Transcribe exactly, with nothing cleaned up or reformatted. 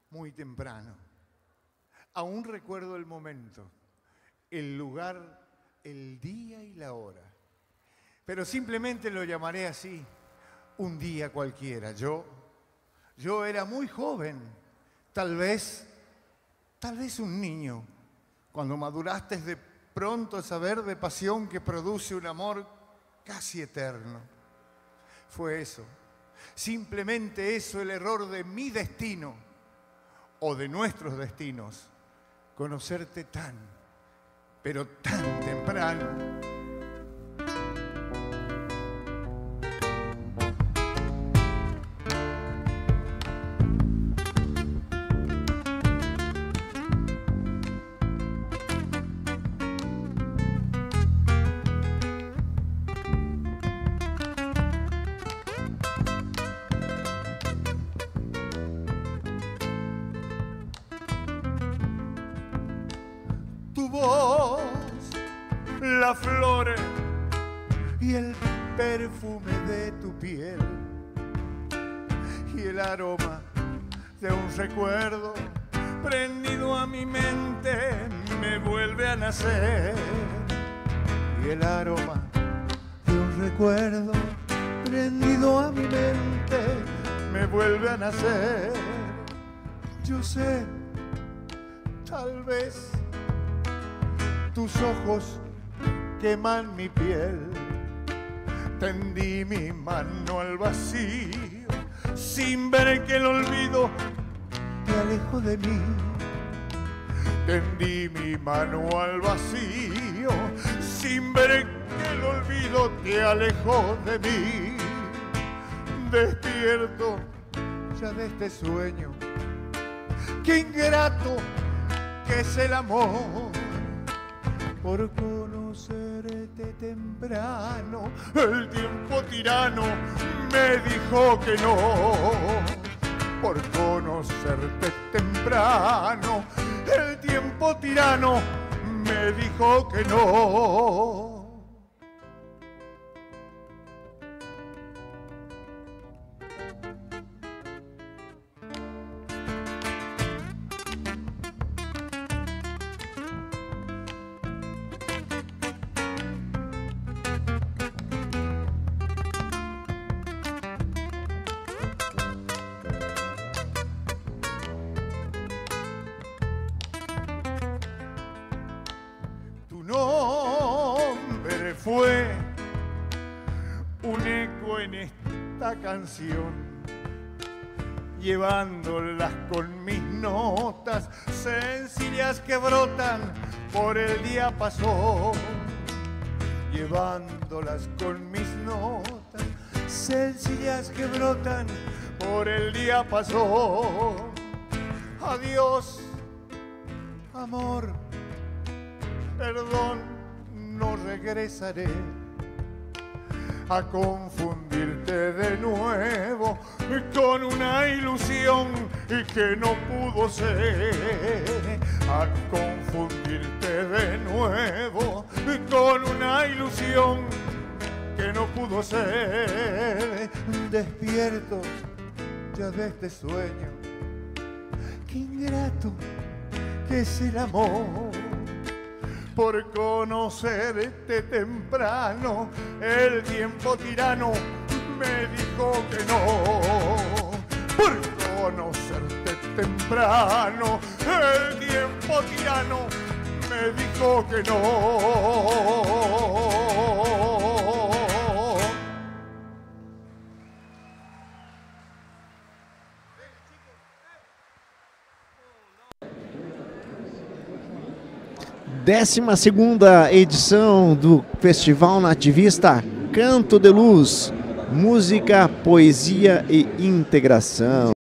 muy temprano. Aún recuerdo el momento, el lugar, el día y la hora. Pero simplemente lo llamaré así, un día cualquiera. Yo, yo era muy joven, tal vez, tal vez un niño, cuando maduraste de pronto a saber de pasión que produce un amor casi eterno. Fue eso, simplemente eso, el error de mi destino o de nuestros destinos, conocerte tan, pero tan temprano. Tu voz, las flores y el perfume de tu piel y el aroma de un recuerdo prendido a mi mente me vuelve a nacer. Y el aroma de un recuerdo prendido a mi mente me vuelve a nacer. Yo sé, tal vez tus ojos queman mi piel. Tendí mi mano al vacío sin ver que el olvido te alejó de mí. Tendí mi mano al vacío sin ver que el olvido te alejó de mí. Despierto ya de este sueño, qué ingrato que es el amor. Por conocerte temprano, el tiempo tirano me dijo que no. Por conocerte temprano, el tiempo tirano me dijo que no. Nombre fue un eco en esta canción, llevándolas con mis notas sencillas que brotan por el día pasó. Llevándolas con mis notas sencillas que brotan por el día pasó. Adiós, amor, perdón, no regresaré a confundirte de nuevo con una ilusión que no pudo ser. A confundirte de nuevo con una ilusión que no pudo ser. Despierto ya de este sueño, qué ingrato que es el amor. Por conocerte temprano, el tiempo tirano me dijo que no. Por conocerte temprano, el tiempo tirano me dijo que no. décima segunda edição do Festival Nativista Canto de Luz, música, poesia e integração.